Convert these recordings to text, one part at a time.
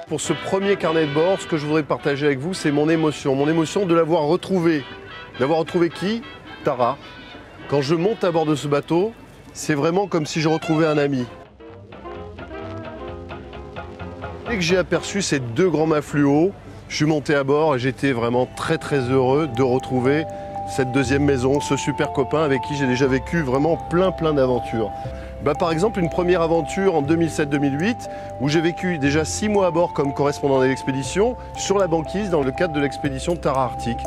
Pour ce premier carnet de bord, ce que je voudrais partager avec vous, c'est mon émotion. Mon émotion de l'avoir retrouvé. D'avoir retrouvé qui? Tara. Quand je monte à bord de ce bateau, c'est vraiment comme si je retrouvais un ami. Dès que j'ai aperçu ces deux grands mâts fluo, je suis monté à bord et j'étais vraiment très heureux de retrouver cette deuxième maison, ce super copain avec qui j'ai déjà vécu vraiment plein d'aventures. Par exemple, une première aventure en 2007-2008 où j'ai vécu déjà 6 mois à bord comme correspondant de l'expédition sur la banquise dans le cadre de l'expédition Tara Arctique.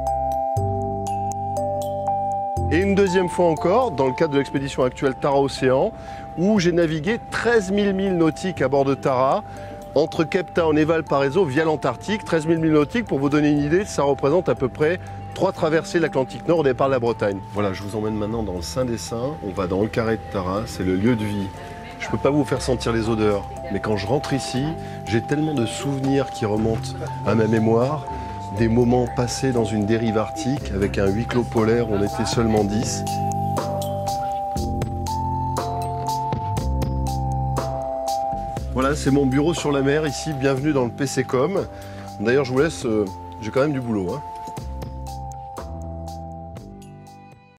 Et une deuxième fois encore dans le cadre de l'expédition actuelle Tara Océan où j'ai navigué 13 000 milles nautiques à bord de Tara entre Cape Town et Valparaiso via l'Antarctique. 13 000 milles nautiques, pour vous donner une idée, ça représente à peu près 3 traversées de l'Atlantique Nord au départ de la Bretagne. Voilà, je vous emmène maintenant dans le Saint des Saints. On va dans le carré de Tara, c'est le lieu de vie. Je ne peux pas vous faire sentir les odeurs, mais quand je rentre ici, j'ai tellement de souvenirs qui remontent à ma mémoire. Des moments passés dans une dérive arctique avec un huis clos polaire, on était seulement 10. Voilà, c'est mon bureau sur la mer ici, bienvenue dans le PCcom. D'ailleurs, je vous laisse, j'ai quand même du boulot.